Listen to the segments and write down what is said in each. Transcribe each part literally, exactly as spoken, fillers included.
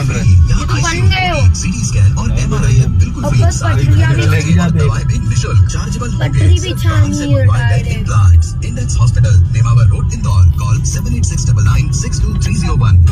बन रहे हैं। बन गए हो। सीटी स्कैन और एमआरआई बिल्कुल फ्री। पटरी भी छानी है direct. Index hospital Nemawar road Indore. Call seven eight six double nine six two three zero one.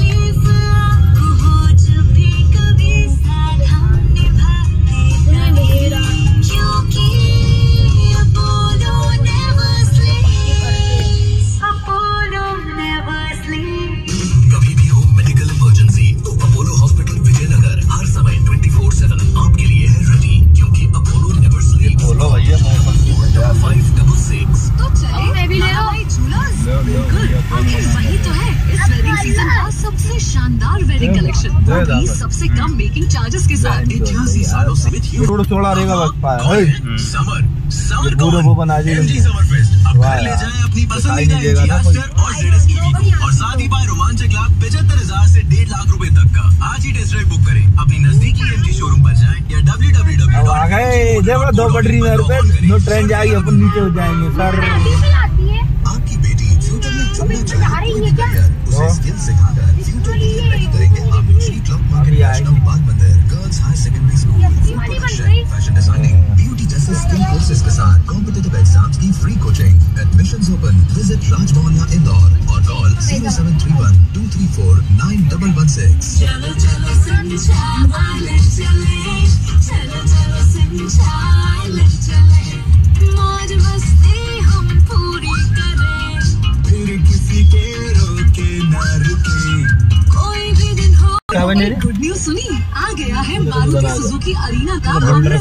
कभी भी हो मेडिकल इमरजेंसी तो अपोलो हॉस्पिटल विजयनगर हर समय ट्वेंटी फोर सेवन आपके लिए है रेडी, क्योंकि अपोलो नेवर स्लीप्स। बोलो भैया फाइव डबल सिक्स। तो चले मैं भी ले लो। बिल्कुल, आखिर वही तो है इस वेडिंग सीजन का सबसे शानदार वेडिंग कलेक्शन, वो भी सबसे कम मेकिंग चार्जेस के साथ। इक्यासी सालों से थोड़ा चौड़ा रहेगा बस पाया समर समर पूरा वो बना दी समर फेस्ट। अब घर ले जाए अपनी पसंद का एस्टर और जेडएस ईवी को, और साथ ही पाए रोमांचक लाभ पचहत्तर हजार से डेढ़ लाख रुपए तक का। आज ही टेस्ट ड्राइव बुक करें, अपनी नजदीकी एमजी शोरूम पर जाएं या डब्ल्यू डब्ल्यू डब्ल्यू अब आ गए। देखो दो पटरी में रुपए नो ट्रेन जाएगी, अपन नीचे हो जाएंगे सर। आपकी बेटी फ्यूचर में चुनना चाहे उसे स्किल सिखाकर फ्यूचर के लिए रेडी करेंगे हम। श्री क्लब मार्केट नेशनल बाग मंदिर girls high secondary school. Fashion designing, beauty जैसे स्किल कोर्सेज के साथ कॉम्पिटिटिव एग्जाम्स की free coaching. Admissions open. Visit Raj Mohalla Indore और call zero seven three one two three four nine double one six. चलो चलो संचार चले, चलो चलो संचार चले, मौज मस्ती हम पूरी करें, फिर किसी के रोके ना रुके। कोई भी दिन हो। क्या बने रे? गुड न्यूज सुनी, आ गया है मारुति सुजुकी अरीना का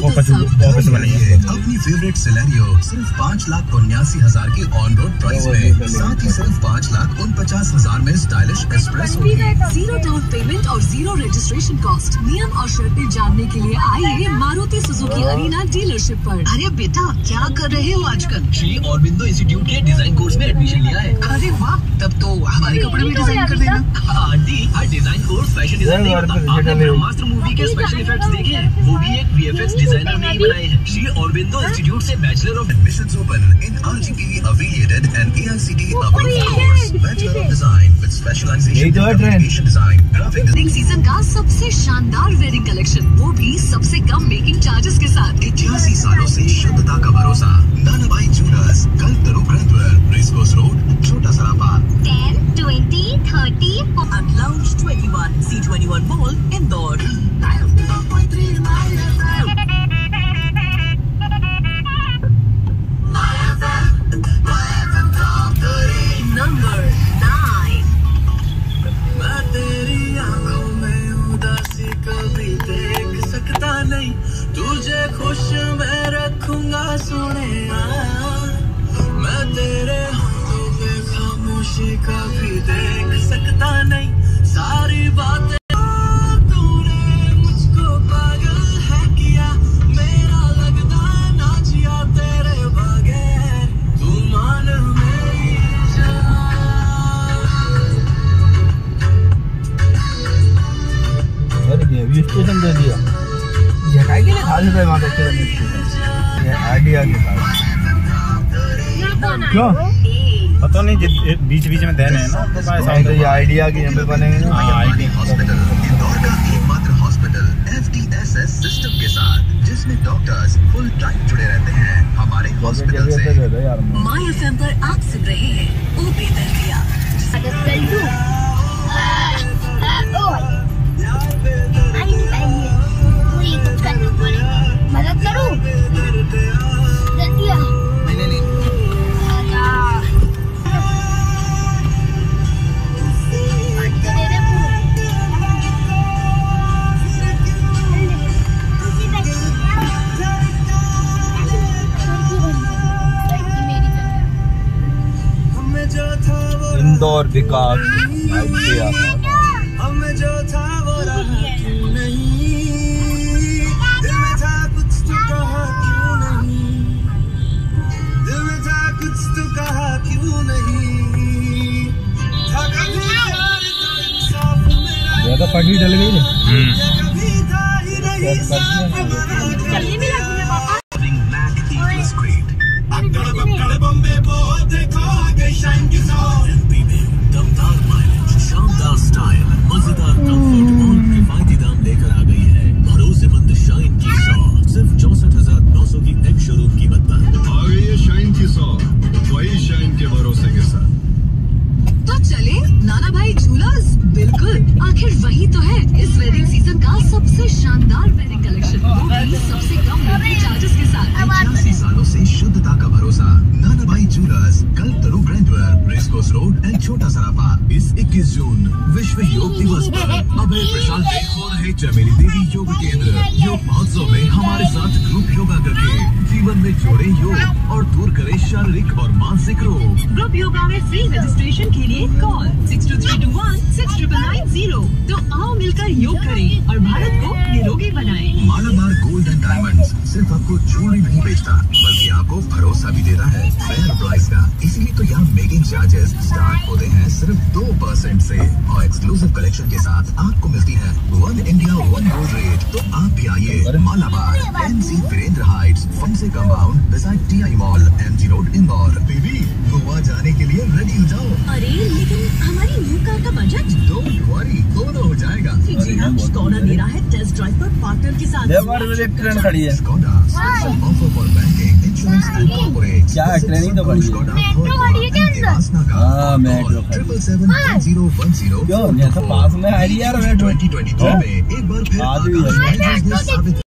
अपनी फेवरेट सिलेरियो सिर्फ पाँच लाख उन्यासी हजार की ऑन रोड प्राइस में, साथ ही सिर्फ पाँच लाख उनपचास हजार में स्टाइलिश एक्सप्रेस होगी। जीरो डाउन पेमेंट और जीरो रजिस्ट्रेशन कॉस्ट। नियम और शर्तें जानने के लिए आइए मारुति सुजुकी अरीना डीलरशिप पर। अरे बेटा क्या कर रहे हो आजकल? श्री अरविंदो इंस्टीट्यूट के डिजाइन कोर्स में एडमिशन लिया है। अरे वाह, तब तो हमारे कपड़े भी डिजाइन कर देना। आंटी हर डिजाइन कोर्स फैशन डिजाइन आपने ब्रह्मास्त्र मूवी के स्पेशल इफेक्ट्स देखे हैं, वो भी एक वीएफएक्स डिजाइनर ने ही बनाए हैं। श्री अरविंदो इंस्टीट्यूट से bachelor of admissions open in RGP affiliated and A I C T E approved course, Bachelor of Design with specialization in communication design, graphic wedding season का सबसे शानदार वेडिंग कलेक्शन, वो भी सबसे कम मेकिंग चार्जेस के साथ। इक्यासी सालों से शुद्धता का भरोसा। Nanabai jewellers, Kalpataru grandeur, racecourse road, Chhota Sarafa. Ten twenty thirty At Lounge twenty-one, C twenty-one Mall, Indore. Number nine. मैं तेरी आंखों में उदासी कभी देख सकता नहीं, तुझे खुश मैं रखूंगा सोने। मैं तेरे होठों पे खामोशी कभी देख सकता नहीं, सारी बातें तूने मुझको पागल है किया, मेरा लगता ना जिया तेरे बगैर, तू मान मेरी अभी स्टेशन दे दिया जगह के लिए खाली था वहाँ स्टेशन। ये आइडिया के साथ क्यों पता नहीं, बीच बीच में देने है ना तो साउंड ये आइडिया की यहाँ पे बनेंगे ना। हॉस्पिटल इंदौर का एकमात्र hospital F T S S system के साथ, जिसमें डॉक्टर्स फुल टाइम जुड़े रहते हैं हमारे हॉस्पिटल से। माय एफएम पर आप सुन रहे हैं ओ बेदर्दिया। मदद करूं? नहीं नहीं इंदौर विकास हमें जो था वो रहा क्यों नहीं, दिल में था कुछ तो कहा क्यों नहीं, दिल में था कुछ तो कहा क्यों नहीं, था कभी यार तो इंसाफ मेरा, ज्यादा पगड़ी डल गई ये कभी था ही नहीं साफ मेरा। चलने भी लगी है पापा। अक्कड़ बक्कड़ बम्बे बहुत देखा आगे शाइन की साथ, दमदार माइलेज, शानदार स्टाइल, मजेदार कंफर्ट, आखिर वही तो है इस वेडिंग सीजन का सबसे शानदार वेडिंग कलेक्शन, वो भी सबसे कम मेकिंग चार्जेस के साथ। पचासी सालों से शुद्धता का भरोसा, Nanabai jewellers, Kalpataru grandeur, racecourse road and Chhota Sarafa. इस इक्कीस जून विश्व योग दिवस पर अभय प्रशांत में हो रहे चमेली देवी योग केंद्र योग महोत्सव में हमारे साथ ग्रुप योगा करके जीवन में जोड़े योग और दूर करे शारीरिक और मानसिक रोग। ग्रुप योगा में फ्री रजिस्ट्रेशन के लिए call six two three two one six triple nine zero. तो आओ मिलकर योग करें और भारत को निरोगी बनाएं। मालाबार गोल्ड एंड डायमंड्स सिर्फ आपको ज्वेलरी नहीं बेचता बल्कि आपको भरोसा भी देता है फेयर प्राइस का। इसीलिए तो यहाँ मेकिंग चार्जेस स्टार्ट होते हैं सिर्फ दो परसेंट से और एक्सक्लूसिव कलेक्शन के साथ आपको मिलती है one India one gold rate. तो आप भी आइए मालाबार एमसी वीरेंद्र हाइट्स फंसे compound beside TI mall MG road Indore. Baby Goa जाने के लिए रेडी हो जाओ। अरे लेकिन हमारी न्यू कार का बजट? डोंट वरी, दोनों हो जाएगा। जी हाँ, स्कोडा दे रहा है टेस्ट ड्राइव पर पार्टनर के साथ। ट्रेन खड़ी है। Skoda offer for banking, insurance and corporate. क्या ट्रेनिंग तो बढ़िया। स्कोडा मेट्रो गाड़ी है क्या अंदर? हाँ metro triple seven one zero one zero. क्यों? पास में आ रही है यार मेट्रो। ट्वेंटी ट्वेंटी थ्री में एक बार फिर आज भी आकाश साबित